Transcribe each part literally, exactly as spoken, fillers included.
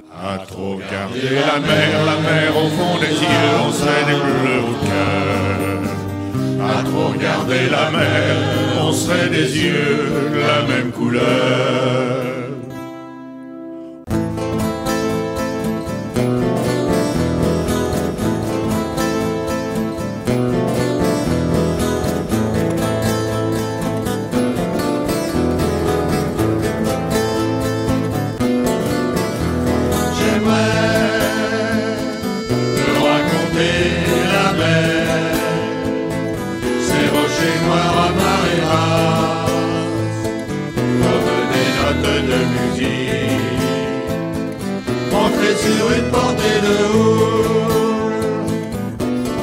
À trop regarder la mer, la mer au fond des yeux, on serait des bleus au cœur. À trop regarder la mer, on serait des yeux de la même couleur. Noirs à marée basse, comme des notes de musique, montrées sur une portée de houle.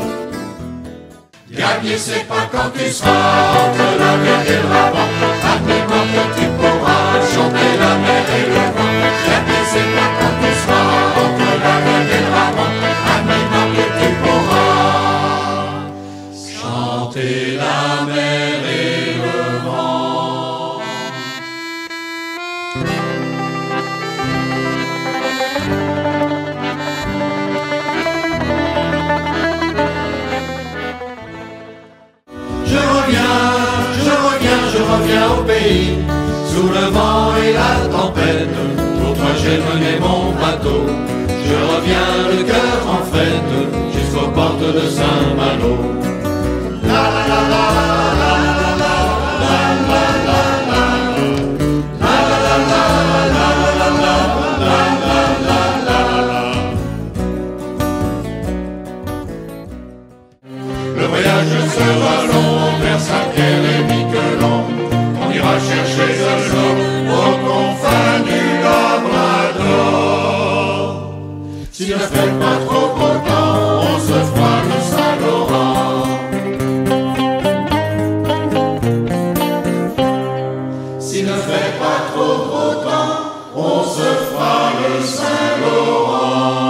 Gagner c'est pas quand tu seras entre la mer et le ravin, admets-moi que tu pourras chanter la mer et le vent. Gagner c'est pas quand tu seras entre la mer et le ravin, admets-moi que tu pourras chanter la mer et le vent. Je reviens, je reviens, je reviens au pays, sous le vent et la tempête. Pour toi j'ai mené mon bateau, je reviens le cœur en fête, jusqu'aux portes de Saint-Malo. La la la la la la la la la la la la. Le voyage sera long vers Saint-Pierre et Miquelon. On ira chercher le jour aux confins du Labrador. S'il ne fait pas trop beau temps, on se fera le Saint-Laurent. S'il ne fait pas trop beau temps, on se fera le Saint-Laurent.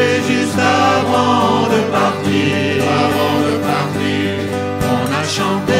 Juste avant de partir, avant de partir, on a chanté.